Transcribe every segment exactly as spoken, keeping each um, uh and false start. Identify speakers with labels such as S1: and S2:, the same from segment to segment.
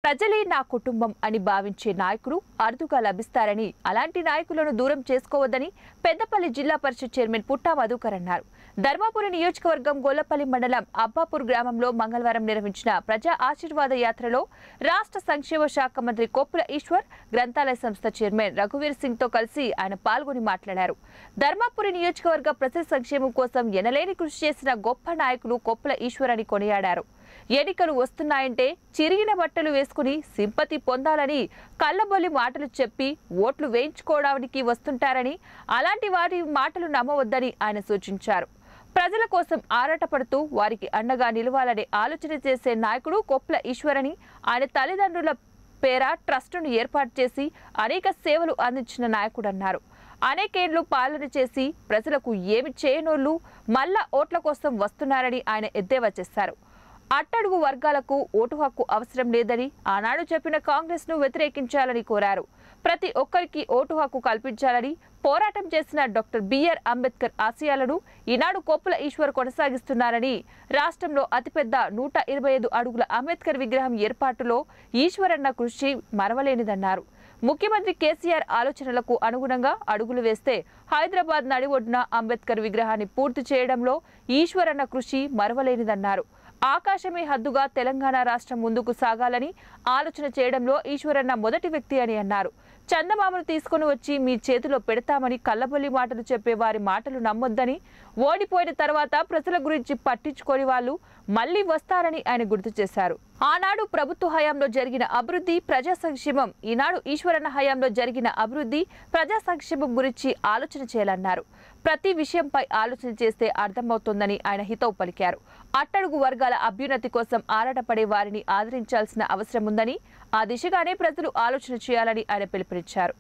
S1: ప్రజలే నా కుటుంబం అని భావించే నాయకులు అరుదుగా లభిస్తారని, అలాంటి నాయకులను దూరం చేసుకోవద్దని పెద్దపల్లి జిల్లా పరిషత్ చైర్మన్ పుట్టా మధుకర్ అన్నారు. ధర్మాపురి నియోజకవర్గం గొల్లపల్లి మండలం అబ్బాపూర్ గ్రామంలో మంగళవారం నిర్వహించిన ప్రజా ఆశీర్వాద యాత్రలో రాష్ట్ర సంక్షేమ శాఖ మంత్రి కొప్పుల ఈశ్వర్, గ్రంథాలయ సంస్థ చైర్మన్ రఘువీర్ సింగ్ తో కలిసి ఆయన పాల్గొని మాట్లాడారు. ధర్మాపురి నియోజకవర్గ ప్రజల సంక్షేమం కోసం ఎనలేని కృషి చేసిన గొప్ప నాయకులు కొప్పుల ఈశ్వర్ అని కొనియాడారు. ఎన్నికలు వస్తున్నాయంటే చిరిగిన బట్టలు వేసుకుని సింపతి పొందాలని కళ్ళబొల్లి మాటలు చెప్పి ఓట్లు వేయించుకోవడానికి వస్తుంటారని, అలాంటి వారి మాటలు నమ్మవద్దని ఆయన సూచించారు. ప్రజల కోసం ఆరాటపడుతూ వారికి అండగా నిలవాలనే ఆలోచన చేసే నాయకుడు కొప్పుల ఈశ్వర్ అని, ఆయన తల్లిదండ్రుల పేర ట్రస్టును ఏర్పాటు చేసి అనేక సేవలు అందించిన నాయకుడన్నారు. అనేకేళ్లు పాలన చేసి ప్రజలకు ఏమి చేయనోళ్లు మళ్ళా ఓట్ల కోసం వస్తున్నారని ఆయన ఎద్దేవా చేశారు. అట్టడుగు వర్గాలకు ఓటు హక్కు అవసరం లేదని ఆనాడు చెప్పిన కాంగ్రెస్ ను వ్యతిరేకించాలని కోరారు. ప్రతి ఒక్కరికి ఓటు హక్కు కల్పించాలని పోరాటం చేసిన డాక్టర్ బిఆర్ అంబేద్కర్ ఆశయాలను ఈనాడు కొప్పుల ఈశ్వర్ కొనసాగిస్తున్నారని, రాష్ట్రంలో అతిపెద్ద నూట ఇరవై ఐదు అడుగుల అంబేద్కర్ విగ్రహం ఏర్పాటులో ఈశ్వరన్న కృషి మరవలేనిదన్నారు. ముఖ్యమంత్రి కేసీఆర్ ఆలోచనలకు అనుగుణంగా అడుగులు వేస్తే హైదరాబాద్ నడి ఒడ్డున అంబేద్కర్ విగ్రహాన్ని పూర్తి చేయడంలో ఈశ్వరన్న కృషి మరవలేనిదన్నారు. ఆకాశమే హద్దుగా తెలంగాణ రాష్ట్రం ముందుకు సాగాలని ఆలోచన చేయడంలో ఈశ్వరన్న మొదటి వ్యక్తి అని అన్నారు. చందమామను తీసుకుని వచ్చి మీ చేతిలో పెడతామని కళ్ళబొల్లి మాటలు చెప్పే వారి మాటలు నమ్మొద్దని, ఓడిపోయిన తర్వాత ప్రజల గురించి పట్టించుకోని వాళ్ళు మళ్లీ వస్తారని ఆయన గుర్తు చేశారు. ఆనాడు ప్రభుత్వ హయాంలో జరిగిన అభివృద్ధి, ప్రజా సంక్షేమం, ఈనాడు ఈశ్వరన్న హయాంలో జరిగిన అభివృద్ధి, ప్రజా సంక్షేమం గురించి ఆలోచన చేయాలన్నారు. ప్రతి విషయంపై ఆలోచన చేస్తే అర్థమవుతోందని ఆయన హితవు పలికారు. అట్టడుగు వర్గాల అభ్యున్నతి కోసం ఆరాటపడే వారిని ఆదరించాల్సిన అవసరం ఉందని, ఆ దిశగానే ప్రజలు ఆలోచన చేయాలని ఆయన పిలుపునిచ్చారు.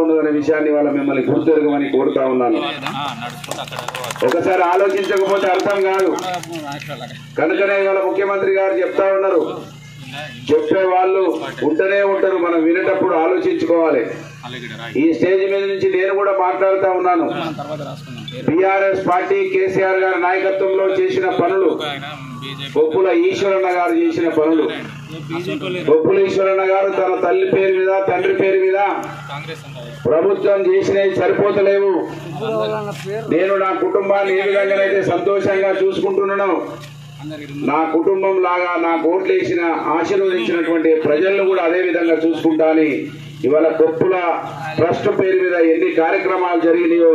S2: ఒకసారి ఆలోచించకపోతే అర్థం కాదు. కనుకనే ఇవాళ ముఖ్యమంత్రి గారు చెప్తా ఉన్నారు, చెప్పే వాళ్ళు ఉంటనే ఉంటారు, మనం వినేటప్పుడు ఆలోచించుకోవాలి. ఈ స్టేజ్ మీద నుంచి నేను కూడా మాట్లాడుతా ఉన్నాను. బీఆర్ఎస్ పార్టీ కేసీఆర్ గారి నాయకత్వంలో చేసిన పనులు, కొప్పుల ఈశ్వరన్న గారు చేసిన పనులు, కొప్పుల ఈశ్వరన్న గారు తన తల్లి పేరు మీద, తండ్రి పేరు మీద ప్రభుత్వం చేసినవి సరిపోతలేవు. నేను నా కుటుంబాన్ని ఏ విధంగానైతే సంతోషంగా చూసుకుంటున్నాను, నా కుటుంబం లాగా నా ఓట్లు వేసిన ఆశీర్వదించినటువంటి ప్రజలను కూడా అదే విధంగా చూసుకుంటా అని ఇవాళ కొప్పుల ట్రస్ట్ పేరు మీద ఎన్ని కార్యక్రమాలు జరిగినాయో